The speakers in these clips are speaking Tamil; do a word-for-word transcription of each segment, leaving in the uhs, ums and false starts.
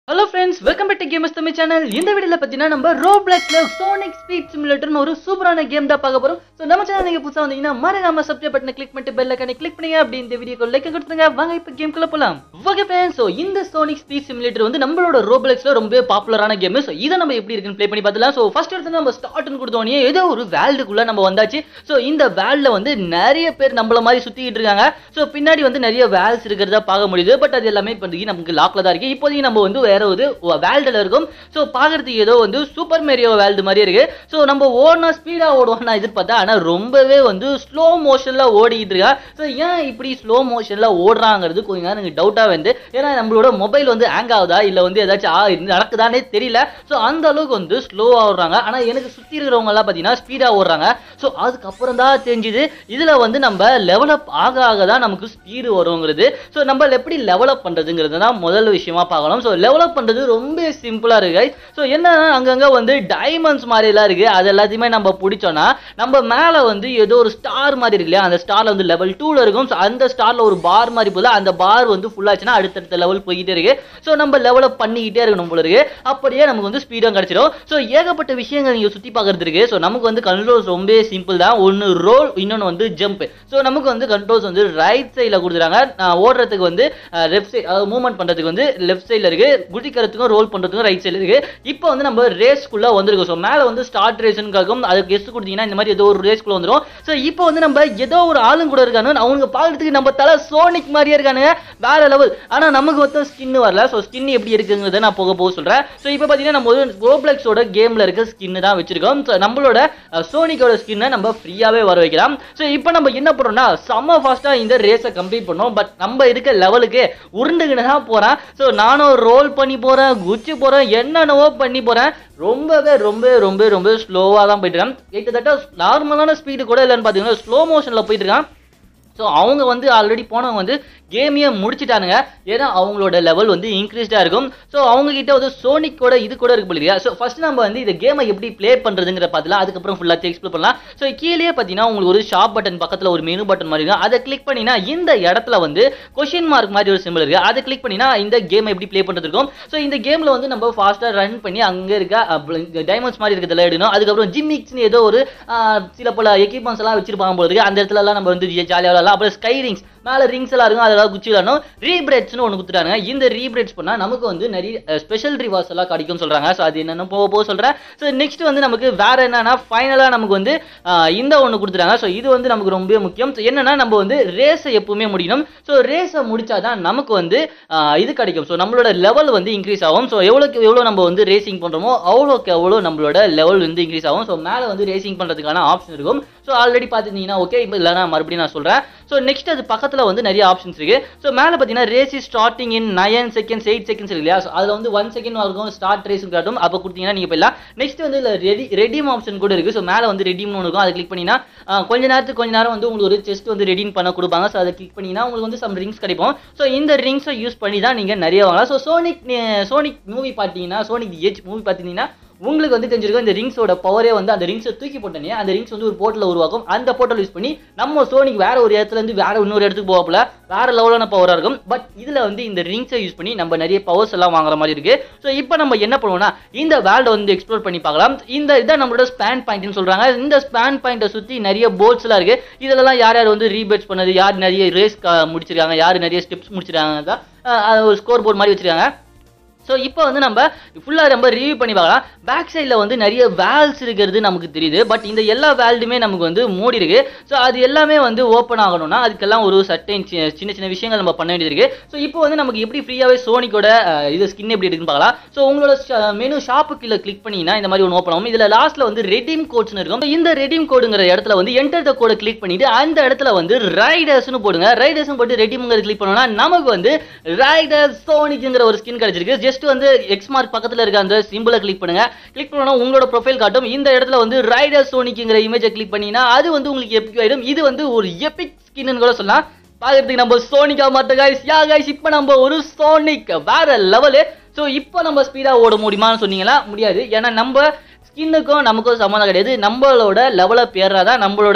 Hello friends, welcome back to Gamers Tamil channel. இந்த வீடியோல பத்தினா நம்ம Robloxல Sonic Speed Simulator ஒரு சூப்பரான கேம் தான் பார்க்க போறோம். சோ நம்ம சேனல் நீங்க புதுசா வந்தீங்கன்னா மறக்காம சப்ஸ்கிரைப் பட்டனை கிளிக் பண்ணிட்டு பெல் ஐகானை கிளிக் பண்ணுங்க. அப்படி இந்த வீடியோக்கு லைக் கொடுத்துருங்க. வாங்க இப்போ கேம்க்குள்ள போலாம். ஓகே फ्रेंड्स, சோ இந்த Sonic Speed Simulator வந்து நம்மளோட Robloxல ரொம்ப பாப்புலரான கேம். சோ இத நம்ம எப்படி இருக்குன்னு ப்ளே பண்ணி பார்த்தலாம். சோ ஃபர்ஸ்ட் எடுத்து நம்ம ஸ்டார்ட்னு கொடுத்தோனே ஏதோ ஒரு வேர்ல்டுக்குள்ள நம்ம வந்தாச்சு. சோ இந்த வேர்ல்ட்ல வந்து நிறைய பேர் நம்மள மாதிரி சுத்திட்டு இருக்காங்க. சோ பின்னாடி வந்து நிறைய வேல்ஸ் இருக்குறத பார்க்க முடியுது. பட் அது எல்லாமே இப்போதைக்கு நமக்கு லாக்ல தான் இருக்கு. இப்போதைக்கு நம்ம வந்து வேற ஒரு வேல்டுல இருக்கும். சோ பாக்குறதுக்கு ஏதோ வந்து சூப்பர் மேரியோ வேல்டு மாதிரி இருக்கு. சோ நம்ம ஓடனா ஸ்பீடா ஓடுவோம் நான் எதிர்பார்த்தா, ஆனா ரொம்பவே வந்து ஸ்லோ மோஷன்ல ஓடிட்டு இருக்கா. சோ ஏன் இப்படி ஸ்லோ மோஷன்ல ஓடுறாங்கிறது கொஞ்சம் நேரம் எனக்கு டவுட்டா வந்து, ஏன்னா நம்மளோட மொபைல் வந்து ஹேங் ஆகுதா இல்ல வந்து ஏதாச்சும் நடக்குதானே தெரியல. சோ அந்த அளவுக்கு வந்து ஸ்லோவா ஓடுறாங்க. ஆனா எனக்கு சுத்தி இருக்கிறவங்க எல்லாம் பாத்தீங்கன்னா ஸ்பீடா ஓடுறாங்க. சோ அதுக்கப்புறம் தான் தெரிஞ்சுது இதுல வந்து நம்ம லெவலப் ஆக ஆக தான் நமக்கு ஸ்பீடு வருங்கிறது. சோ நம்ம எப்படி லெவலப் பண்றதுங்கிறது தான் முதல் விஷயமா பார்க்கணும். சோ லெவலப் பண்றது ரொம்ப சிம்பிளா இருக்கு. சோ என்னன்னா அங்கங்க வந்து டைமண்ட்ஸ் மாதிரி எல்லாம் இருக்கு. அது எல்லாத்தையுமே நம்ம பிடிச்சோம்னா நம்ம மேல வந்து ஏதோ ஒரு ஸ்டார் மாதிரி இருக்கு இல்லையா, அந்த ஸ்டார்ல வந்து லெவல் டூல இருக்கும். சோ அந்த ஸ்டார்ல ஒரு பார் மாதிரி போல அந்த பார் வந்து ஃபுல் ஆச்சுன்னா அடுத்தடுத்த லெவல் போயிட்டே இருக்கு. சோ நம்ம லெவலப் பண்ணிக்கிட்டே இருக்கணும் போல இருக்கு. அப்படியே நமக்கு வந்து ஸ்பீடும் கிடைச்சிடும். சோ ஏகப்பட்ட விஷயங்கள் நீங்க சுத்தி பார்க்கறது இருக்கு. சோ நமக்கு வந்து கண்ட்ரோல்ஸ் ரொம்ப சிம்பிள் தான். ஒன்னு ரோல், இன்னொன்னு வந்து ஜம்ப். சோ நமக்கு வந்து கண்ட்ரோல்ஸ் வந்து ரைட் சைடுல கொடுத்துறாங்க. ஓடுறதுக்கு வந்து லெஃப்ட் சைடு, அதாவது மூவ்மெண்ட் பண்றதுக்கு வந்து லெஃப்ட் சைடுல இருக்கு. குதிக்கிறதுக்கும் ரோல் பண்றதுக்கும் ரைட் சைடுல இருக்கு. இப்போ வந்து நம்ம ரேஸ்க்குள்ள வந்திருக்கோம். சோ மேல வந்து ஸ்டார்ட் ரேஸ்னு காக்கும். அதுக்கு கெஸ் கொடுத்தீங்கன்னா இந்த மாதிரி ஏதோ ஒரு ரேஸ்க்குள்ள வந்துரும். சோ இப்போ வந்து நம்ம ஏதோ ஒரு ஆளுங்க கூட இருக்கானு, அவங்க பாக்குறதுக்கு நம்ம தல சோனிக் மாதிரியே இருக்கானுங்க, வேற லெவல். ஆனா நமக்கு மொத்தம் ஸ்கின் வரல. சோ ஸ்கின் எப்படி இருக்குங்கிறத நான் போக போக சொல்றேன். சோ இப்போ பாத்தீங்கன்னா நம்ம ரோப்ளக்ஸோட கேம்ல இருக்க ஸ்கின் தான் வச்சிருக்கோம். சோ நம்மளோட சோனிக்கோட ஸ்கின்னை நம்ம ஃப்ரீயாவே வர வைக்கலாம். சோ இப்போ நம்ம என்ன பண்றோம்னா செம்ம ஃபாஸ்டா இந்த ரேஸை கம்ப்ளீட் பண்ணோம். பட் நம்ம இருக்க லெவலுக்கு உருண்டுகிட்டு தான் போறேன். சோ நானும் ரோல் பண்ணி போறேன், குச்சி போறேன், என்னென்னவோ பண்ணி போறேன். ரொம்பவே ரொம்ப ரொம்ப ரொம்ப ஸ்லோவா தான் போயிட்டு இருக்கேன். கிட்டத்தட்ட நார்மலான ஸ்பீடு கூட இல்லைன்னு பாத்தீங்கன்னா ஸ்லோ மோஷன்ல போயிட்டு இருக்கான். ஸோ அவங்க வந்து ஆல்ரெடி போனவங்க வந்து கேமையே முடிச்சிட்டானுங்க. ஏன்னா அவங்களோட லெவல் வந்து இன்க்ரீஸ்டாக இருக்கும். ஸோ அவங்க கிட்ட வந்து சோனிக்கோட இது கூட இருக்கு இல்லையா. ஸோ ஃபர்ஸ்ட் நம்ம வந்து இந்த கேமை எப்படி ப்ளே பண்ணுறதுங்கிற பார்த்துலாம், அதுக்கப்புறம் ஃபுல்லாக எக்ஸ்ப்ளோர் பண்ணலாம். ஸோ கீழே பார்த்தீங்கன்னா உங்களுக்கு ஒரு ஷாப் பட்டன் பக்கத்தில் ஒரு மெனு பட்டன் மாதிரி இருக்கும். அதை கிளிக் பண்ணினா இந்த இடத்துல வந்து கொஷின் மார்க் மாதிரி ஒரு சிம்பிள் இருக்கு. அதை கிளிக் பண்ணினா இந்த கேமை எப்படி ப்ளே பண்ணுறது இருக்கும். ஸோ இந்த கேமில் வந்து நம்ம ஃபாஸ்ட்டாக ரன் பண்ணி அங்கே இருக்க டைமண்ட்ஸ் மாதிரி இருக்கிறதெல்லாம் எடுக்கணும். அதுக்கப்புறம் ஜிம்மிக்ஸ்னு ஏதோ ஒரு சில பல எக்யூப்மெண்ட்ஸ் எல்லாம் வச்சிருப்பாங்க போல இருக்கு. அந்த இடத்துலலாம் நம்ம வந்து ஜாலியாக. அப்புறம் ஸ்கை ரிங்ஸ் மேல ரிங்ஸ் எல்லாம் இருக்கும், அதெல்லாம் குச்சி விளாடணும். ரீபிரேட்ஸ்னு ஒன்று கொடுத்துட்டாங்க. இந்த ரீபிரேட்ஸ் பண்ணா நமக்கு வந்து நிறைய ஸ்பெஷல் ரிவார்ட்ஸ் எல்லாம் கிடைக்கும்னு சொல்றாங்க. ஸோ அது என்னன்னு போக போக சொல்றேன். ஸோ நெக்ஸ்ட் வந்து நமக்கு வேற என்னன்னா ஃபைனலா நமக்கு வந்து இந்த ஒன்று கொடுத்துட்டாங்க. ஸோ இது வந்து நமக்கு ரொம்ப முக்கியம். என்னன்னா நம்ம வந்து ரேஸை எப்பவுமே முடிக்கணும். ஸோ ரேஸை முடிச்சாதான் நமக்கு வந்து இது கிடைக்கும். ஸோ நம்மளோட லெவல் வந்து இன்க்ரீஸ் ஆகும். ஸோ எவ்வளோக்கு எவ்வளோ நம்ம வந்து ரேசிங் பண்றோமோ அவ்வளோக்கு எவ்வளோ நம்மளோட லெவல் வந்து இன்க்ரீஸ் ஆகும். ஸோ மேலே வந்து ரேசிங் பண்றதுக்கான ஆப்ஷன் இருக்கும். ஸோ ஆல்ரெடி பார்த்துருந்தீங்கன்னா ஓகே, இப்போ இல்லைனா மறுபடியும் நான் சொல்றேன். ஸோ நெக்ஸ்ட் அது பக்கத்தில் வந்து நிறைய ஆப்ஷன்ஸ் இருக்கு. ஸோ மேலே பார்த்தீங்கன்னா race starting in nine seconds eight seconds இருக்கு இல்லையா. ஸோ அதில் வந்து ஒன் செகண்ட் இருக்கும் ஸ்டார்ட் ரேஸ் காட்டும். அப்போ கொடுத்தீங்கன்னா நீங்கள் போயிடலாம். நெக்ஸ்ட் வந்து இல்லை ரெடி ரெடீம் ஆப்ஷன் கூட இருக்கு. ஸோ மேலே வந்து ரெடீம்னு இருக்கும். அதை கிளிக் பண்ணினா கொஞ்ச நேரத்துக்கு கொஞ்ச நேரம் வந்து உங்களுக்கு ஒரு செஸ்ட் வந்து ரெடீம் பண்ண கொடுப்பாங்க. ஸோ அதை கிளிக் பண்ணினா உங்களுக்கு வந்து சம் ரிங்ஸ் கிடைக்கும். ஸோ இந்த ரிங்ஸை யூஸ் பண்ணி தான் நீங்கள் நிறைய வாங்கலாம். ஸோ சோனிக் சோனிக் மூவி பார்த்தீங்கன்னா சோனிக் தி எட்ஜ் மூவி பார்த்தீங்கன்னா உங்களுக்கு வந்து தெரிஞ்சிருக்கும் இந்த ரிங்ஸோட பவரே வந்து அந்த ரிங்ஸை தூக்கி போட்டனே அந்த ரிங்ஸ் வந்து ஒரு போர்ட்டல் உருவாக்கும். அந்த போர்ட்டல் யூஸ் பண்ணி நம்ம சோனிக் வேற ஒரு இடத்துல இருந்து வேற இன்னொரு இடத்துக்கு போகல வேற லெவலான பவரா இருக்கும். பட் இதுல வந்து இந்த ரிங்ஸை யூஸ் பண்ணி நம்ம நிறைய பவர்ஸ் எல்லாம் வாங்குற மாதிரி இருக்கு. ஸோ இப்போ நம்ம என்ன பண்ணுவோம்னா இந்த வேர்ல்டை வந்து எக்ஸ்ப்ளோர் பண்ணி பார்க்கலாம். இந்த இதான் நம்மளோட ஸ்பேன் பாயிண்ட்னு சொல்றாங்க. இந்த ஸ்பேன் பாயிண்ட்டை சுத்தி நிறைய போர்ட்ஸ் எல்லாம் இருக்கு. இதெல்லாம் யார் யார் வந்து ரீபேட்ஸ் பண்ணது, யார் நிறைய ரேஸ் முடிச்சிருக்காங்க, யார் நிறைய ஸ்டெப்ஸ் முடிச்சிருக்காங்க, ஒரு ஸ்கோர் போர்டு மாதிரி வச்சிருக்காங்க. ஸோ இப்போ வந்து நம்ம ஃபுல்லாக நம்ம ரிவ்யூ பண்ணி பார்க்கலாம். பேக் சைடில் வந்து நிறைய வேல்ஸ் இருக்கிறது நமக்கு தெரியுது. பட் இந்த எல்லா வேல்டுமே நமக்கு வந்து மூடி இருக்கு. ஸோ அது எல்லாமே வந்து ஓப்பன் ஆகணும்னா அதுக்கெல்லாம் ஒரு சர்டைன் சின்ன சின்ன விஷயங்கள் நம்ம பண்ண வேண்டியது இருக்கு. ஸோ இப்போ வந்து நமக்கு எப்படி ஃப்ரீயாகவே சோனிக்கோட இது ஸ்கின் எப்படி இருக்குன்னு பார்க்கலாம். ஸோ உங்களோட மெனு ஷாப்புக்குள்ள கிளிக் பண்ணிங்கன்னா இந்த மாதிரி ஒன்று ஓப்பன் ஆகும். இதில் லாஸ்ட்டில் வந்து ரெடீம் கோட்ஸ்னு இருக்கும். இந்த ரெடீம் கோடுங்கிற இடத்துல வந்து என்டர் த கோடை கிளிக் பண்ணிட்டு அந்த இடத்துல வந்து ரைடர்ஸ்னு போடுங்க. ரைடர்ஸ்னு போட்டு ரெடீம்ங்கிற கிளிக் பண்ணோம்னா நமக்கு வந்து ரைடர் சோனிக்ங்கிற ஒரு ஸ்கின் கிடைச்சிருக்கு. ஜஸ்ட் வந்து எக்ஸ் மார்க் பக்கத்துல இருக்க அந்த சிம்பிளை கிளிக் பண்ணுங்க. கிளிக் பண்ணா உங்களோட ப்ரொஃபைல் காட்டும். இந்த இடத்துல வந்து ரைடர் சோனிக்ங்கிற இமேஜை கிளிக் பண்ணினா அது வந்து உங்களுக்கு எபிக் ஆயிடும். இது வந்து ஒரு எபிக் ஸ்கின்னு கூட சொல்லலாம். பாக்கிறதுக்கு நம்ம சோனிக்கா மாட்ட गाइस. யா गाइस, இப்போ நம்ம ஒரு சோனிக் வேற லெவல். சோ இப்போ நம்ம ஸ்பீடா ஓட முடியுமான்னு சொன்னீங்களா? முடியாது. ஏன்னா நம்ம ஸ்கின்னுக்கும் நமக்கும் சம்மந்தம் கிடையாது. நம்மளோட லெவலை பேர்றாதான் நம்மளோட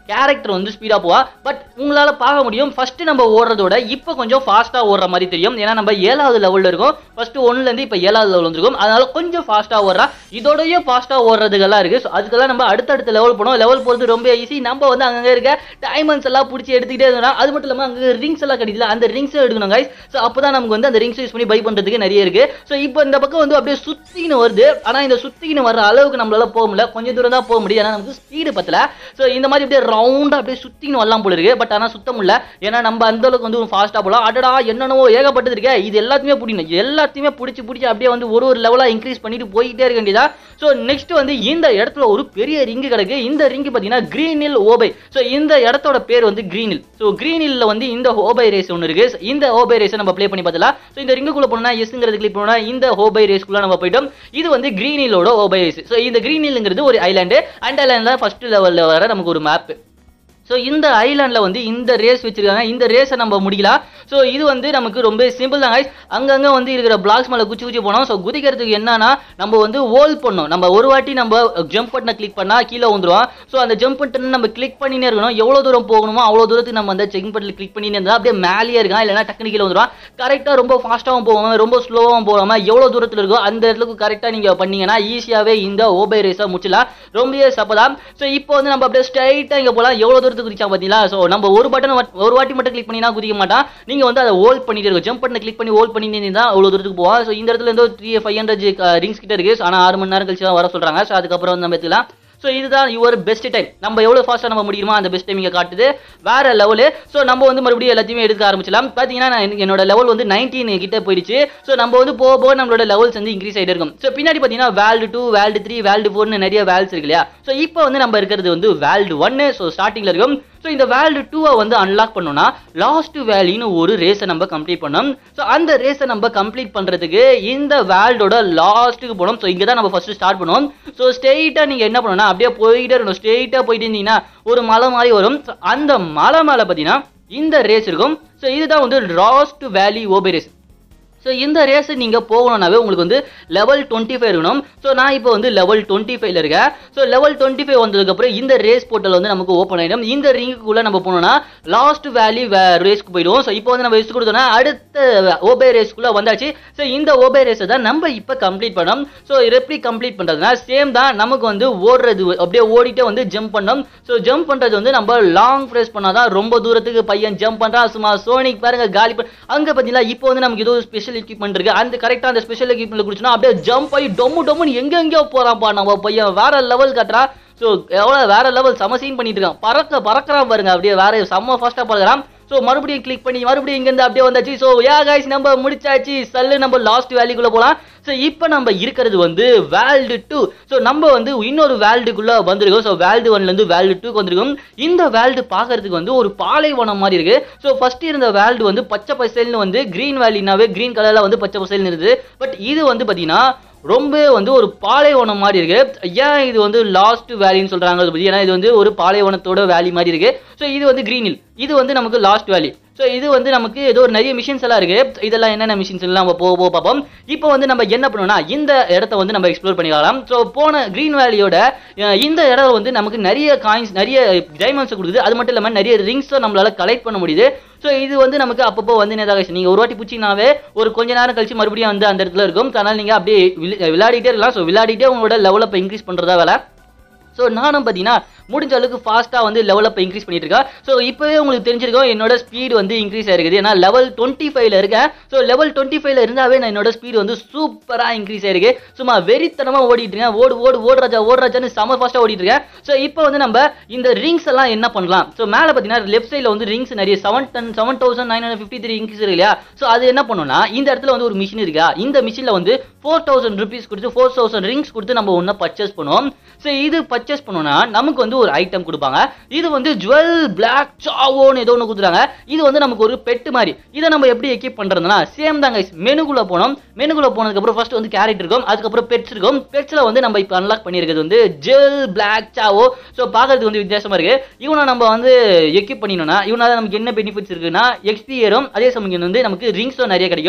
கேரக்டர் வந்து ஸ்பீடா போவா. பட் உங்களால பார்க்க முடியும் ஃபர்ஸ்ட் நம்ம ஓடுறதோட இப்போ கொஞ்சம் ஃபாஸ்டா ஓடுற மாதிரி தெரியும். ஏன்னா நம்ம ஏழாவது லெவல்ல இருக்கோம். ஃபர்ஸ்ட் ஒன்ல இருந்து இப்போ ஏழாவது லெவல் வந்திருக்கும். அதனால கொஞ்சம் ஃபாஸ்டா ஓடுறா. இதோடய ஃபாஸ்டா ஓடுறதுக்கெல்லாம் இருக்கு. ஸோ அதுக்கெல்லாம் நம்ம அடுத்தடுத்த லெவல் போனோம். லெவல் போகிறது ரொம்ப ஈஸி. நம்ம வந்து அங்கே இருக்க டைமண்ட்ஸ் எல்லாம் பிடிச்சி எடுத்துக்கிட்டே இருந்தோம். அது மட்டும் இல்லாமல் அங்கே ரிங்ஸ் எல்லாம் கிடைக்கல. அந்த ரிங்ஸ் எடுக்கணும் கைஸ். ஸோ அப்பதான் நமக்கு வந்து அந்த ரிங்ஸ் யூஸ் பண்ணி பை பண்றதுக்கு நிறைய இருக்கு. ஸோ இப்போ இந்த பக்கம் வந்து அப்படியே சுத்தின்னு வருது. ஆனா இந்த சுத்தின்னு வர அளவுக்கு நம்மளால போக முடியல. கொஞ்சம் தூரம் தான் போக முடியும். ஏன்னா நமக்கு ஸ்பீடு பத்தல. ஸோ இந்த மாதிரி அப்படியே ரவுண்டா அப்படியே சுத்தின்னு வரலாம் போல இருக்கு. பட் ஆனா சுத்த முடியல. ஏன்னா நம்ம அந்த அளவுக்கு வந்து ஃபாஸ்டா போகலாம். அடடா என்னென்னவோ ஏகப்பட்டது இருக்கு. இது எல்லாத்தையுமே பிடிக்கணும். எல்லாத்தையுமே பிடிச்சி பிடிச்சி அப்படியே வந்து ஒரு ஒரு லெவலா இன்க்ரீஸ் பண்ணிட்டு போயிட்டே இருக்க வேண்டியதா. ஸோ நெக்ஸ்ட் வந்து இந்த இடத்துல ஒரு பெரிய ரிங்கு கிடக்கு. இந்த ரிங்கு பார்த்தீங்கன்னா கிரீன் ஹில் ஓபை. ஸோ இந்த இடத்தோட பேர் வந்து கிரீன் ஹில். ஸோ கிரீன் ஹில்ல வந்து இந்த ஓபை ரேஸ் ஒன்று இருக்கு. இந்த ஓபை ரேஸை நம்ம ப்ளே பண்ணி பார்த்தலாம். ஸோ இந்த ரிங்குக்குள்ள போனா எஸ்ங்கிறது கிளிக் பண்ணா இந்த ஓபை ரேஸ்க்குள்ள நம்ம போயிட்டோம். இது வந்து கிரீன் ஹில்லோட ஓபை ரேஸ். ஸோ இந்த கிரீன் ஹில்ங்கிறது ஒரு ஐலாண்டு. அந்த ஐலாண்ட்ல ஃபர்ஸ்ட் லெவல்ல வர நமக்கு ஒரு மேப். ஸோ இந்த ஐலாண்டில் வந்து இந்த ரேஸ் வச்சிருக்காங்க. இந்த ரேஸை நம்ம முடிக்கலாம். ஸோ இது வந்து நமக்கு ரொம்ப சிம்பிள் தான் கைஸ். அங்கங்கே வந்து இருக்கிற பிளாக்ஸ் மேலே குச்சி குச்சி போனோம். ஸோ குதிக்கிறதுக்கு என்னன்னா நம்ம வந்து ஹோல் பண்ணோம். நம்ம ஒரு வாட்டி நம்ம ஜம்ப் பட்டனை கிளிக் பண்ணால் கீழே வந்துடும். ஸோ அந்த ஜம்ப் பட்டன் நம்ம கிளிக் பண்ணினே இருக்கணும். எவ்வளோ தூரம் போகணுமோ அவ்வளோ தூரத்துக்கு நம்ம அந்த செக் பட்டன் கிளிக் பண்ணினே இருந்தால் அப்படியே மேலேயே இருக்கான். இல்லைனா டக்குனு கீழே வந்துடும். கரெக்டாக ரொம்ப ஃபாஸ்ட்டாகவும் போகாமல் ரொம்ப ஸ்லோவாகவும் போகாமல் எவ்வளோ தூரத்தில் இருக்கோ அந்த இடத்துக்கு கரெக்டாக நீங்கள் பண்ணீங்கன்னா ஈஸியாகவே இந்த ஓபை ரேஸை முடிச்சிடலாம். ரொம்பவே சப்பதான். ஸோ இப்போ வந்து நம்ம அப்படியே ஸ்ட்ரைட்டாக இங்கே போகலாம். எவ்வளோ தூரத்துக்கு குதிச்சா பார்த்தீங்களா? ஸோ நம்ம ஒரு பட்டன் ஒரு வாட்டி மட்டும் கிளிக் பண்ணினா குதிக்க மாட்டான். நீங்கள் வந்து அதை ஹோல்ட் பண்ணிட்டு இருக்கும். ஜம்ப் பட்டனை கிளிக் பண்ணி ஹோல்ட் பண்ணிட்டு தான் அவ்வளோ தூரத்துக்கு போவா. ஸோ இந்த இடத்துல இருந்து த்ரீ ஃபைவ் ஹண்ட்ரட் ரிங்ஸ் கிட்ட இருக்கு. ஆனால் ஆறு மணி நேரம் கழிச்சு தான் வர சொல்கிறாங்க. ஸோ அதுக்கப்புறம் வந்து நம்ம எடுத்துக்கலாம். ஸோ இதுதான் யுவர் பெஸ்ட் டைம். நம்ம எவ்வளோ ஃபாஸ்ட்டாக நம்ம முடியுமா அந்த பெஸ்ட் டைம் இங்கே காட்டுது. வேற லெவலு. ஸோ நம்ம வந்து மறுபடியும் எல்லாத்தையுமே எடுக்க ஆரம்பிச்சலாம். பார்த்தீங்கன்னா நான் என்னோட லெவல் வந்து நைன்டீன் கிட்ட போயிடுச்சு. ஸோ நம்ம வந்து போக போக நம்மளோட லெவல்ஸ் வந்து இன்க்ரீஸ் ஆகிட்டு இருக்கும். ஸோ பின்னாடி பார்த்தீங்கன்னா world two world three world ஃபோர்னு நிறைய வேல்ஸ் இருக்கு இல்லையா? ஸோ இப்போ வந்து நம்ம இருக்கிறது வந்து வேல்டு ஒன்னு. ஸோ ஸ்டார்டிங்கில் இருக்கும். ஸோ இந்த வேல்டு டூவை வந்து அன்லாக் பண்ணோம்னா லாஸ்ட் வேலின்னு ஒரு ரேஸை நம்ம கம்ப்ளீட் பண்ணோம். ஸோ அந்த ரேஸை நம்ம கம்ப்ளீட் பண்ணுறதுக்கு இந்த வேல்டோட லாஸ்ட்டுக்கு போனோம். ஸோ இங்கே தான் நம்ம ஃபர்ஸ்ட் ஸ்டார்ட் பண்ணுவோம். ஸோ ஸ்ட்ரெயிட்டாக நீங்கள் என்ன பண்ணணும்னா அப்படியே போயிட்டே இருக்கணும். ஸ்ட்ரெயிட்டாக போயிட்டு இருந்தீங்கன்னா ஒரு மலை மாதிரி வரும். அந்த மலை மேலே பார்த்தீங்கன்னா இந்த ரேஸ் இருக்கும். ஸோ இதுதான் வந்து லாஸ்ட் வேலி ஓபை ரேஸ். ஸோ இந்த ரேஸை நீங்கள் போகணுன்னாவே உங்களுக்கு வந்து லெவல் டுவெண்ட்டி ஃபைவ் இருக்கணும். ஸோ நான் இப்போ வந்து லெவல் டுவெண்ட்டி ஃபைவ்ல இருக்கேன். ஸோ லெவல் டுவெண்ட்டி ஃபைவ் வந்ததுக்கப்புறம் இந்த ரேஸ் போர்ட்டல் வந்து நமக்கு ஓப்பன் ஆகிடும். இந்த ரிங்குக்குள்ளே நம்ம போனோம்னா லாஸ்ட் வேலி ரேஸ்க்கு போயிடுவோம். ஸோ இப்போ வந்து நம்ம வச்சு கொடுத்தோம்னா அடுத்த ஓபை ரேஸ்க்குள்ளே வந்தாச்சு. ஸோ இந்த ஓபை ரேஸை தான் நம்ம இப்போ கம்ப்ளீட் பண்ணோம். ஸோ எப்படி கம்ப்ளீட் பண்ணுறதுனா சேம் தான். நமக்கு வந்து ஓடுறது அப்படியே ஓடிட்டே வந்து ஜம்ப் பண்ணோம். ஸோ ஜம்ப் பண்ணுறது வந்து நம்ம லாங் ப்ரெஸ் பண்ணால் தான் ரொம்ப தூரத்துக்கு பையன் ஜம்ப் பண்ணுறான். சும்மா சோனிக் பாருங்க காலி பண்ண அங்கே பார்த்தீங்களா? இப்போ வந்து நமக்கு ஏதோ ஸ்பெஷல் எக்யூப்மெண்ட் இருக்கு. அந்த கரெக்டா அந்த ஸ்பெஷல் எக்யூப்மெண்ட் குடிச்சோம்னா அப்படியே ஜம்ப் ஆகி டொம்மு டொம்முன்னு எங்க எங்கேயோ போறான்ப்பா நம்ம பையன். வேற லெவல் கட்டுறா. ஸோ எவ்வளோ வேற லெவல் செம சீன் பண்ணிட்டு இருக்கான். பறக்க பறக்கிறான் பாருங்க. அப்படியே வேற செம்ம ஃபாஸ்டா பறக்கிறான். ஸோ மறுபடியும் கிளிக் பண்ணி மறுபடியும் இங்கேருந்து அப்படியே வந்தாச்சு. ஸோ யா கைஸ் நம்ம முடிச்சாச்சு. சல்லு நம்ம லாஸ்ட் வேல்யூக்குள்ள போகலாம். ஸோ இப்போ நம்ம இருக்கிறது வந்து வேல்டு டூ. ஸோ நம்ம வந்து இன்னொரு வேல்டுக்குள்ள வந்திருக்கோம். ஸோ வேல்டு ஒன்லேருந்து வேல்டு டூக்கு வந்திருக்கோம். இந்த வேல்டு பார்க்கறதுக்கு வந்து ஒரு பாலைவனம் மாதிரி இருக்கு. ஸோ ஃபர்ஸ்ட் இருந்த வேல்டு வந்து பச்சை பசேல்னு வந்து கிரீன் வேலினாவே கிரீன் கலர்ல வந்து பச்சை பசேல்னு இருந்தது. பட் இது வந்து பார்த்தீங்கன்னா ரொம்ப வந்து ஒரு பாலைவனம் மாதிரி இருக்கு. ஏன் இது வந்து லாஸ்ட் வேலின்னு சொல்றாங்க பத்தி? ஏன்னா இது வந்து ஒரு பாலைவனத்தோட வேலி மாதிரி இருக்கு. ஸோ இது வந்து கிரீன் ஹில். இது வந்து நமக்கு லாஸ்ட் வேலி. ஸோ இது வந்து நமக்கு ஏதோ ஒரு நிறைய மிஷின்ஸ் எல்லாம் இருக்கு. இதெல்லாம் என்னென்ன மிஷின்ஸ் எல்லாம் நம்ம போக போக பார்ப்போம். இப்போ வந்து நம்ம என்ன பண்ணணும்னா இந்த இடத்த வந்து நம்ம எக்ஸ்ப்ளோர் பண்ணிக்கலாம். ஸோ போன கிரீன் வேலியோட இந்த இடம் வந்து நமக்கு நிறைய காயின்ஸ் நிறைய டைமண்ட்ஸ் கொடுக்குது. அது மட்டும் இல்லாமல் நிறைய ரிங்ஸை நம்மளால கலெக்ட் பண்ண முடியுது. ஸோ இது வந்து நமக்கு அப்பப்போ வந்து நேதாக நீங்கள் ஒரு வாட்டி பிடிச்சிங்கனாவே ஒரு கொஞ்ச நேரம் கழிச்சு மறுபடியும் வந்து அந்த இடத்துல இருக்கும். அதனால் நீங்கள் அப்படியே விளையாடிட்டே இருக்கலாம். ஸோ விளையாடிட்டே உங்களோட லெவலப்பை இன்க்ரீஸ் பண்ணுறதா வேலை. ஸோ நானும் பார்த்தீங்கன்னா முடிஞ்ச அளவுக்கு ஃபாஸ்ட்டாக வந்து லெவலப்பை இன்க்ரீஸ் பண்ணிட்டு இருக்கேன். ஸோ இப்போவே உங்களுக்கு தெரிஞ்சிருக்கோம் என்னோட ஸ்பீடு வந்து இன்க்ரீஸ் ஆயிருக்குது. ஏன்னா லெவல் டுவெண்ட்டி ஃபைவ்ல இருக்கேன். ஸோ லெவல் டுவெண்ட்டி ஃபைவ்ல இருந்தாவே நான் என்னோட ஸ்பீடு வந்து சூப்பராக இன்க்ரீஸ் ஆயிருக்கு. சும்மா வெறித்தனமாக ஓடிட்டு இருக்கேன். ஓடு ஓடு ஓடுறாஜா ஓடுறாஜான்னு செம ஃபாஸ்ட்டாக ஓடிட்டு இருக்கேன். ஸோ இப்போ வந்து நம்ம இந்த ரிங்ஸ் எல்லாம் என்ன பண்ணலாம்? ஸோ மேலே பார்த்தீங்கன்னா லெஃப்ட் சைடில் வந்து ரிங்ஸ் நிறைய seven ten seven thousand nine hundred fifty three rings இருக்கு இல்லையா? ஸோ அது என்ன பண்ணணும்னா இந்த இடத்துல வந்து ஒரு மிஷின் இருக்கா? இந்த மிஷினில் வந்து ஃபோர் தௌசண்ட் ருபீஸ் கொடுத்து ஃபோர் தௌசண்ட் ரிங்ஸ் கொடுத்து நம்ம ஒன்று பர்ச்சேஸ் பண்ணுவோம். ஸோ இது பர்ச்சேஸ் பண்ணோம்னா நமக்கு வந்து ஒரு ஐட்டம் கொடுப்பாங்க. இது வந்து ஜுவல் பிளாக் சாவோன்னு ஏதோ ஒன்று கொடுத்துறாங்க. இது வந்து நமக்கு ஒரு பெட்டு மாதிரி. இதை நம்ம எப்படி எக்யூப் பண்றதுன்னா சேம் தான் கைஸ். மெனுக்குள்ள போனோம். மெனுக்குள்ள போனதுக்கு அப்புறம் ஃபர்ஸ்ட் வந்து கேரக்டர் இருக்கும். அதுக்கப்புறம் பெட்ஸ் இருக்கும். பெட்ஸ்ல வந்து நம்ம இப்போ அன்லாக் பண்ணியிருக்கிறது வந்து ஜுவல் பிளாக் சாவோ. ஸோ பார்க்கறதுக்கு வந்து வித்தியாசமா இருக்கு. இவனை நம்ம வந்து எக்யூப் பண்ணினோம்னா இவனால நமக்கு என்ன பெனிஃபிட்ஸ் இருக்குன்னா எக்ஸ்பி ஏறும். அதே சமயம் வந்து நமக்கு ரிங்ஸும் நிறைய கிடைக்கும். ஸோ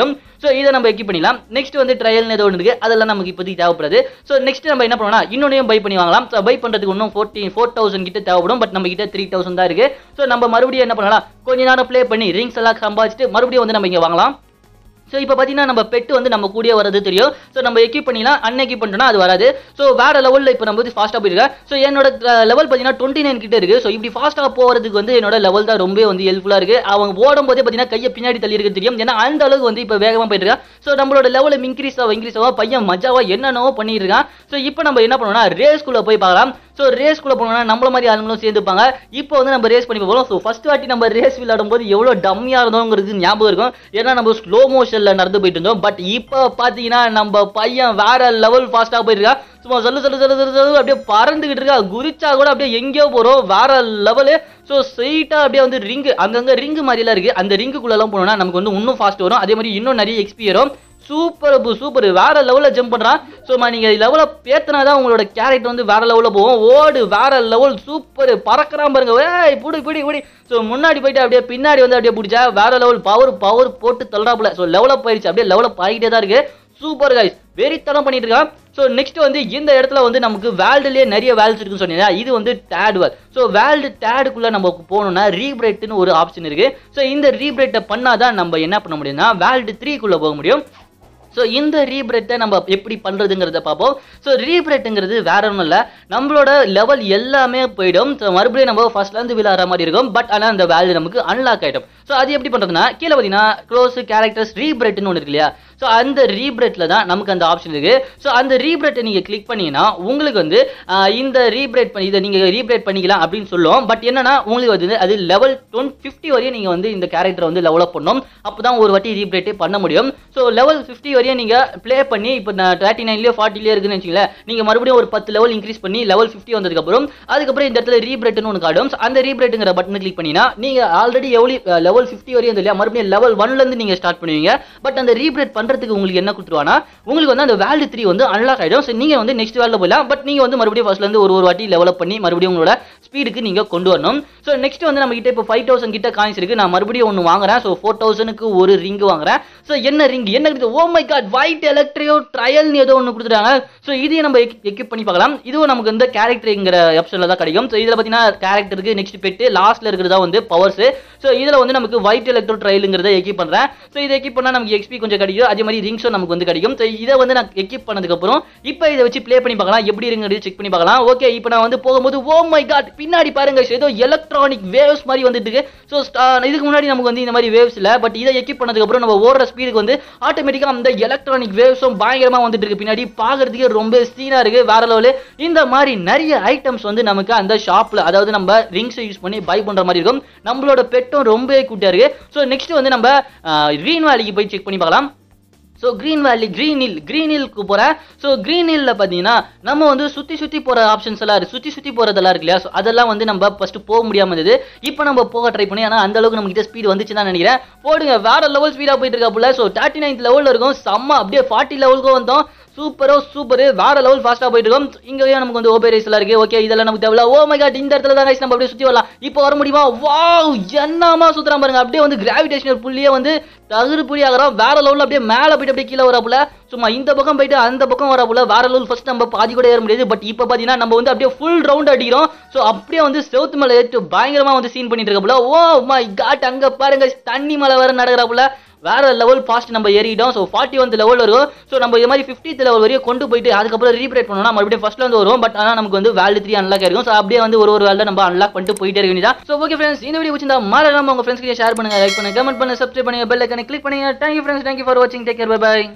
ஸோ இதை நம்ம எக்யூப் பண்ணிக்கலாம். நெக்ஸ்ட் வந்து ட்ரையல்னு ஏதோ ஒன்று இருக்கு, அதெல்லாம் நமக்கு இப்போதைக்கு தேவைப்படுது. ஸோ நெக்ஸ்ட் நம்ம என்ன பண்ணோம்னா இன்னொன்னையும் பை பண்ணி வாங்கலாம். ஸோ பை பண்ணுறதுக்கு இன்னும் ஃபோர்ட்டி ஃபோர் தௌசண்ட் கிட்ட தேவைப்படும். பட் நம்ம கிட்ட த்ரீ தௌசண்ட் தான் இருக்கு. ஸோ நம்ம மறுபடியும் என்ன பண்ணலாம், கொஞ்ச நேரம் ப்ளே பண்ணி ரிங்ஸ் எல்லாம் சம்பாதிச்சுட்டு மறுபடியும் வந்து நம்ம இங்கே வாங்கலாம். ஸோ இப்போ பார்த்தீங்கன்னா நம்ம பெட்டு வந்து நம்ம கூடிய வரது தெரியும். ஸோ நம்ம எக்யூப் பண்ணிக்கலாம், அன்எக்யூப் பண்ணிட்டோம்னா அது வராது. ஸோ வேற லெவலில் இப்போ நம்ம வந்து ஃபாஸ்ட்டாக போயிருக்கேன். ஸோ என்னோட லெவல் பார்த்தீங்கன்னா டுவெண்ட்டி நைன் கிட்ட இருக்குது. ஸோ இப்படி ஃபாஸ்ட்டாக போகிறதுக்கு வந்து என்னோட லெவல் தான் ரொம்ப வந்து ஹெல்ப்ஃபுல்லாக இருக்குது. அவங்க ஓடும் போதே பார்த்தீங்கன்னா கையை பின்னாடி தள்ளி இருக்கு தெரியும். ஏன்னா அந்த அளவுக்கு வந்து இப்போ வேகமாக போயிட்டு இருக்கா. ஸோ நம்மளோட லெவலில் இன்க்ரீஸ் ஆகும் இன்க்ரீஸ் ஆகும் பையன் மஜாவா என்னென்னவோ பண்ணிட்டு இருக்கான். ஸோ இப்போ நம்ம என்ன பண்ணோம்னா ரேஸ்குள்ளே போய் பார்க்கலாம். ஸோ ரேஸ்குள்ளே போனோம்னா நம்மள மாதிரி ஆளுங்களும் சேர்ந்துப்பாங்க. இப்போ வந்து நம்ம ரேஸ் பண்ணி போகலாம். ஸோ ஃபர்ஸ்ட் வாட்டி நம்ம ரேஸ் விளையாடும் போது எவ்வளோ டம்மியாக இருந்தோங்கிறது ஞாபகம் இருக்கும். ஏன்னா நம்ம ஸ்லோ மோஷனில் நடந்து போயிட்டு இருந்தோம். பட் இப்போ பார்த்தீங்கன்னா நம்ம பையன் வேற லெவல் ஃபாஸ்ட்டாக போயிருக்கா. சும்மா சொல்லு சொல்லு சொல்லு சொல்லு சொல்லு அப்படியே பறந்துகிட்டு இருக்கா. குதிச்சா கூட அப்படியே எங்கேயோ போகிறோம் வேற லெவலு. ஸோ ஸ்ட்ரெயிட்டாக அப்படியே வந்து ரிங்கு அங்கங்கே ரிங்கு மாதிரிலாம் இருக்குது. அந்த ரிங்குக்குள்ளெல்லாம் போனோம்னா நமக்கு வந்து இன்னும் ஃபாஸ்ட் வரும். அதே மாதிரி இன்னும் நிறைய எக்ஸ்பி வரும். சூப்பர் சூப்பர் வேற லெவலில் ஜம்ப் பண்ணுறான். ஸோ நீங்க லெவலில் பேத்தினா தான் உங்களோட கேரக்டர் வந்து வேற லெவலில் போகும். ஓடு வேற லெவல் சூப்பர் பறக்கிறான் பாருங்க. ஏய் புடி பிடி பிடி. ஸோ முன்னாடி போயிட்டு அப்படியே பின்னாடி வந்து அப்படியே பிடிச்சா வேற லெவல் பவர் பவர் போட்டு தள்ளுறாப்புல. ஸோ லெவலப் ஆயிடுச்சு, அப்படியே டெவலப் ஆகிட்டே தான் இருக்கு. சூப்பர் கைஸ் வெறித்தனம் பண்ணிட்டு இருக்கான். ஸோ நெக்ஸ்ட் வந்து இந்த இடத்துல வந்து நமக்கு வேல்டுலேயே நிறைய வேல்ஸ் இருக்குன்னு சொன்னீங்க. இது வந்து டேட் வேல். ஸோ வேல்டு டேடுக்குள்ள நம்ம போகணும்னா ரீபிரேட்னு ஒரு ஆப்ஷன் இருக்கு. ஸோ இந்த ரீபிரேட்டை பண்ணாதான் நம்ம என்ன பண்ண முடியும்னா வேல்டு த்ரீக்குள்ள போக முடியும். ஸோ இந்த ரீபிரேட்டை நம்ம எப்படி பண்ணுறதுங்கிறத பார்ப்போம். ஸோ ரீபிரேட்டுங்கிறது வேற ஒன்றும் இல்லை, நம்மளோட லெவல் எல்லாமே போயிடும். ஸோ மறுபடியும் நம்ம ஃபர்ஸ்ட்லேருந்து விளையாடுற மாதிரி இருக்கும். பட் ஆனால் அந்த வேல்யூ நமக்கு அன்லாக் ஆகிடும். ஸோ அது எப்படி பண்ணுறதுன்னா கீழே பார்த்தீங்கன்னா க்ளோஸ் கேரக்டர்ஸ் ரீபிரேட்னு ஒன்று இருக்கு இல்லையா. ஸோ அந்த ரீபிரேட்டில் தான் நமக்கு அந்த ஆப்ஷன் இருக்குது. ஸோ அந்த ரீபிரேட்டை நீங்கள் கிளிக் பண்ணிங்கன்னா உங்களுக்கு வந்து இந்த ரீபிரேட் பண்ணி இதை நீங்கள் ரீபிரேட் பண்ணிக்கலாம் அப்படின்னு சொல்லுவோம். பட் என்னன்னா உங்களுக்கு வந்து அது லெவல் டுவெண்ட் ஃபிஃப்டி வரையும் நீங்கள் வந்து இந்த கேரக்டரை வந்து லெவலப் பண்ணணும். அப்போ தான் ஒரு வாட்டி ரீபிரேட்டே பண்ண முடியும். ஸோ லெவல் ஃபிஃப்டி வரையும் நீங்கள் ப்ளே பண்ணி இப்போ தேர்ட்டி நைன்லேயோ ஃபார்ட்டிலேயே இருக்குன்னு வச்சுங்களேன். நீங்கள் மறுபடியும் ஒரு பத்து லெவல் இன்க்ரீஸ் பண்ணி லெவல் ஃபிஃப்டி வந்ததுக்கப்புறம் அதுக்கப்புறம் இந்த இடத்துல ரீபிரேட்னு ஒன்று காட்டும். அந்த ரீபிரேட்டுங்கிற பட்டனை கிளிக் பண்ணினா நீங்கள் ஆல்ரெடி எவ்வளோ லெவல் ஃபிஃப்டி வரையும் இல்லையா மறுபடியும் லெவல் ஒன்லேருந்து நீங்கள் ஸ்டார்ட் பண்ணுவீங்க. பட் அந்த ரீபிரேட் பண்ணுறதுக்கு உங்களுக்கு என்ன கொடுத்துருவானா உங்களுக்கு வந்து அந்த வேல்டு த்ரீ வந்து அன்லாக் ஆகிடும். ஸோ நீங்கள் வந்து நெக்ஸ்ட் வேல்டில் போயிடலாம். பட் நீங்கள் வந்து மறுபடியும் ஃபர்ஸ்ட்லேருந்து ஒரு ஒரு வாட்டி லெவலப் பண்ணி மறுபடியும் உங்களோட ஸ்பீடுக்கு நீங்கள் கொண்டு வரணும். ஸோ நெக்ஸ்ட் வந்து நம்ம கிட்ட இப்போ ஃபைவ் தௌசண்ட் கிட்ட காயின்ஸ் இருக்குது. நான் மறுபடியும் ஒன்று வாங்குறேன். ஸோ ஃபோர் தௌசண்ட்க்கு ஒரு ரிங் வாங்குறேன். ஸோ என்ன ரிங் என்ன இருக்குது, oh my god white electro ட்ரையல்னு ஏதோ ஒன்று கொடுத்துட்டாங்க. ஸோ இதையும் நம்ம எக்யூப் பண்ணி பார்க்கலாம். இதுவும் நமக்கு வந்து கேரக்டருங்கிற ஆப்ஷனில் தான் கிடைக்கும். ஸோ இதில் பார்த்தீங்கன்னா கேரக்டருக்கு நெக்ஸ்ட் பெட்டு லாஸ்ட்டில் இருக்கிறதா வந்து பவர்ஸ். ஸோ இதில் வந்து நமக்கு ஒயிட் எலக்ட்ரோ ட்ரையலுங்கிறத எக்யூப் பண்ணுறேன். ஸோ இதை எக்யூப் பண்ணால் நமக்கு எக்ஸ்பி கொஞ்சம் கிடைக்கும். அதே மாதிரி ரிங்ஸும் நமக்கு வந்து கிடைக்கும். ஸோ இதை வந்து நான் எக்யூப் பண்ணதுக்கப்புறம் இப்போ இதை வச்சு ப்ளே பண்ணி பார்க்கலாம், எப்படி இருக்குங்கிறது செக் பண்ணி பார்க்கலாம். ஓகே இப்போ நான் வந்து போகும்போது ஓ மை காட் பின்னாடி பாருங்க ஏதோ எலக்ட்ரானிக் வேவ்ஸ் மாதிரி வந்துட்டு இருக்கு. ஸோ இதுக்கு முன்னாடி நமக்கு வந்து இந்த மாதிரி வேவ்ஸ் இல்லை. பட் இதை எக்யூப் பண்ணதுக்கப்புறம் நம்ம ஓடுற ஸ்பீடுக்கு வந்து ஆட்டோமேட்டிக்காக அந்த எலக்ட்ரானிக் வேவ்ஸும் பயங்கரமாக வந்துட்டு இருக்கு. பின்னாடி பார்க்கறதுக்கே ரொம்ப சீனாக இருக்கு வேற லெவலு. இந்த மாதிரி நிறைய ஐட்டம்ஸ் வந்து நமக்கு அந்த ஷாப்பில் அதாவது நம்ம ரிங்ஸை யூஸ் பண்ணி பை பண்ணுற மாதிரி இருக்கும். நம்மளோட பெட்டும் ரொம்ப கூட்டியா இருக்கு. ஸோ நெக்ஸ்ட் வந்து நம்ம கிரீன் வேலிக்கு போய் செக் பண்ணி பார்க்கலாம். So green valley green hill green ஹில்க்கு போகிறேன். ஸோ கிரீன் ஹில்ல பார்த்தீங்கன்னா நம்ம வந்து சுற்றி சுற்றி போகிற ஆப்ஷன்ஸ் எல்லாம் இருக்குது. சுற்றி சுற்றி போகிறதெல்லாம் இருக்கு இல்லையா. ஸோ அதெல்லாம் வந்து நம்ம ஃபஸ்ட்டு போக முடியாமல் இருந்தது. இப்போ நம்ம போக ட்ரை பண்ணி ஆனால் அந்த அளவுக்கு நம்மகிட்ட ஸ்பீட் வந்துச்சு தான் நினைக்கிறேன். போடுங்க வேற லெவல் ஸ்பீடாக போயிட்டு இருக்கா போல. ஸோ தேர்ட்டி நைன்த் லெவலில் இருக்கும். செம்ம அப்படியே ஃபார்ட்டி லெவலுக்கும் வந்தோம். சூப்பரோ சூப்பர் வேற லெவல் ஃபாஸ்ட்டாக போயிட்டு இருக்கோம். இங்கேயும் நமக்கு வந்து ஓபே ரேஸ்லாம் இருக்கு. ஓகே இதெல்லாம் நமக்கு தேவையில்ல. ஓ மை காட் இந்த இடத்துல தான் நம்ம அப்படியே சுற்றி வரலாம். இப்போ வர முடியுமா? வாவ் என்னமா சுற்றுறான் பாருங்க. அப்படியே வந்து கிராவிடேஷனல் புள்ளியே வந்து தகுறு புள்ளி ஆகிறோம். வேற லெவலில் அப்படியே மேலே போயிட்டு அப்படியே கீழே வரப்புல சும்மா இந்த பக்கம் போயிட்டு அந்த பக்கம் வரப்புல வேற லெவல். ஃபர்ஸ்ட் நம்ம பாதி கூட ஏற முடியாது. பட் இப்போ பார்த்தீங்கன்னா நம்ம வந்து அப்படியே ஃபுல் ரவுண்ட் அடிக்கிறோம். ஸோ அப்படியே வந்து செவுத்து மேலே ஏற்று பயங்கரமாக வந்து சீன் பண்ணிட்டு இருக்கப்பல. ஓ மை காட் அங்கே பாருங்க தண்ணி மலை வேற நடக்கிறப்பல வேற லெவல் ஃபாஸ்ட் நம்ம ஏறிட்டோம். ஸோ ஃபார்ட்டி ஒன் லெவல் வரும். ஸோ நம்ம இது மாதிரி ஃபிஃப்டித் லெவல் வரையும் கொண்டு போயிட்டு அதுக்கப்புறம் ரீபிரேட் பண்ணோம்னா மறுபடியும் ஃபர்ஸ்ட்ல வந்து வரும். பட் ஆனால் நமக்கு வந்து வேல்டு த்ரீ அன்லாக் இருக்கும். ஸோ அப்படியே வந்து ஒரு ஒரு வேல்ட நம்ம அன்லாக் பண்ணிட்டு போயிட்டே இருக்க வேண்டியதான். ஸோ ஓகே ஃப்ரெண்ட்ஸ் இந்த வீடியோ பிடிச்சிருந்தா மறக்காம உங்க ஃப்ரெண்ட்ஸ்க்கு ஷேர் பண்ணுங்க, லைக் பண்ணுங்க, கமெண்ட் பண்ணுங்க, சப்ஸ்கிரைப் பண்ணுங்க, பெல் ஐகானை கிளிக் பண்ணுங்க. தேங்க்யூ ஃப்ரெண்ட்ஸ், தேங்க்யூ ஃபார் வாட்சிங், டேக் கேர், பை பை.